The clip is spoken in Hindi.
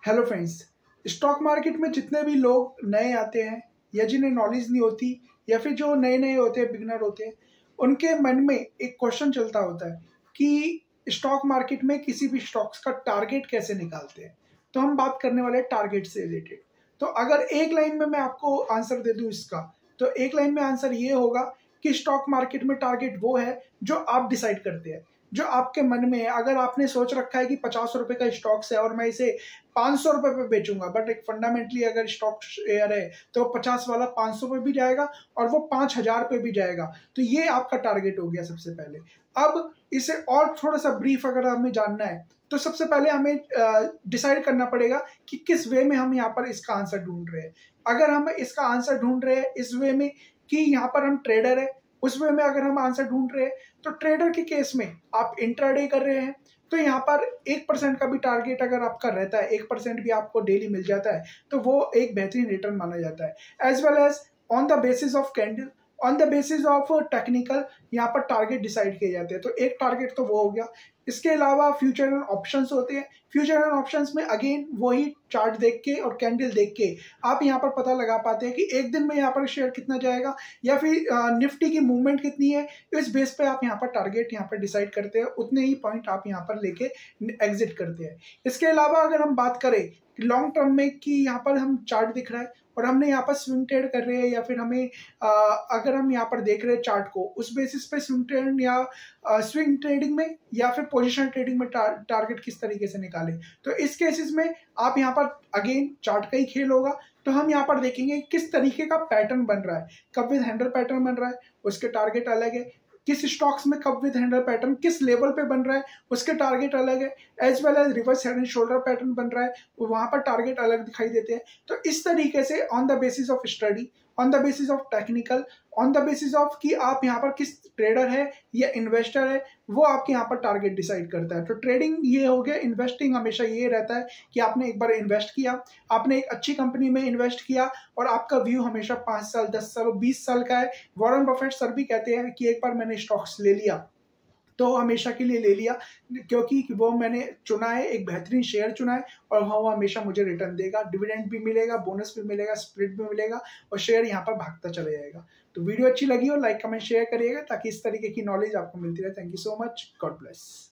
हेलो फ्रेंड्स, स्टॉक मार्केट में जितने भी लोग नए आते हैं या जिन्हें नॉलेज नहीं होती या फिर जो नए नए होते हैं, बिगनर होते हैं, उनके मन में एक क्वेश्चन चलता होता है कि स्टॉक मार्केट में किसी भी स्टॉक्स का टारगेट कैसे निकालते हैं। तो हम बात करने वाले हैं टारगेट से रिलेटेड। तो अगर एक लाइन में मैं आपको आंसर दे दूं इसका, तो एक लाइन में आंसर ये होगा कि स्टॉक मार्केट में टारगेट वो है जो आप डिसाइड करते हैं, जो आपके मन में है। अगर आपने सोच रखा है कि 50 रुपए का स्टॉक्स है और मैं इसे 500 रुपए पे बेचूंगा, बट एक फंडामेंटली अगर स्टॉक शेयर है तो 50 वाला 500 पे भी जाएगा और वो 5,000 पे भी जाएगा। तो ये आपका टारगेट हो गया सबसे पहले। अब इसे और थोड़ा सा ब्रीफ अगर हमें जानना है तो सबसे पहले हमें डिसाइड करना पड़ेगा कि किस वे में हम यहाँ पर इसका आंसर ढूंढ रहे हैं। अगर हम इसका आंसर ढूंढ रहे हैं इस वे में कि यहाँ पर हम ट्रेडर है, उस वे में अगर हम आंसर ढूंढ रहे हैं तो ट्रेडर के केस में आप इंट्राडे कर रहे हैं तो यहाँ पर 1% का भी टारगेट अगर आपका रहता है, 1% भी आपको डेली मिल जाता है तो वो एक बेहतरीन रिटर्न माना जाता है। As well as on the basis of candle, on the basis of technical यहाँ पर टारगेट डिसाइड किए जाते हैं। तो एक टारगेट तो वो हो गया। इसके अलावा फ्यूचर एंड ऑप्शंस होते हैं। फ्यूचर एंड ऑप्शंस में अगेन वही चार्ट देख के और कैंडल देख के आप यहाँ पर पता लगा पाते हैं कि एक दिन में यहाँ पर शेयर कितना जाएगा या फिर निफ्टी की मूवमेंट कितनी है। इस बेस पे आप यहाँ पर टारगेट यहाँ पर डिसाइड करते हैं, उतने ही पॉइंट आप यहाँ पर लेके एग्जिट करते हैं। इसके अलावा अगर हम बात करें लॉन्ग टर्म में कि यहाँ पर हम चार्ट दिख रहा है और हमने यहाँ पर स्विंग ट्रेड कर रहे हैं या फिर हमें अगर हम यहाँ पर देख रहे हैं चार्ट को उस बेसिस पे स्विंग ट्रेड या स्विंग ट्रेडिंग में या फिर पोजीशन ट्रेडिंग में टारगेट किस तरीके से निकालें। तो इस केसेस में आप यहाँ पर अगेन चार्ट का ही खेल होगा। तो हम यहाँ पर देखेंगे किस तरीके का पैटर्न बन रहा है, कप विद हैंडल पैटर्न बन रहा है उसके टारगेट अलग है, किस स्टॉक्स में कप विद हैंडल पैटर्न किस लेवल पे बन रहा है उसके टारगेट अलग है, as well as reverse head and shoulder pattern बन रहा है वहां पर टारगेट अलग दिखाई देते हैं। तो इस तरीके से on the basis of study, on the basis of technical, on the basis of कि आप यहाँ पर किस ट्रेडर है या इन्वेस्टर है वो आपके यहाँ पर टारगेट डिसाइड करता है। तो ट्रेडिंग ये हो गया। इन्वेस्टिंग हमेशा ये रहता है कि आपने एक बार इन्वेस्ट किया, आपने एक अच्छी कंपनी में इन्वेस्ट किया और आपका व्यू हमेशा 5 साल 10 साल 20 साल का है। वॉरेन बफेट सर भी कहते हैं कि एक बार मैंने स्टॉक्स ले लिया तो हमेशा के लिए ले लिया, क्योंकि वो मैंने चुना है, एक बेहतरीन शेयर चुना है और वो हमेशा मुझे रिटर्न देगा, डिविडेंड भी मिलेगा, बोनस भी मिलेगा, स्प्लिट भी मिलेगा और शेयर यहाँ पर भागता चला जाएगा। तो वीडियो अच्छी लगी हो लाइक कमेंट शेयर करिएगा ताकि इस तरीके की नॉलेज आपको मिलती रहे। Thank you so much, god bless.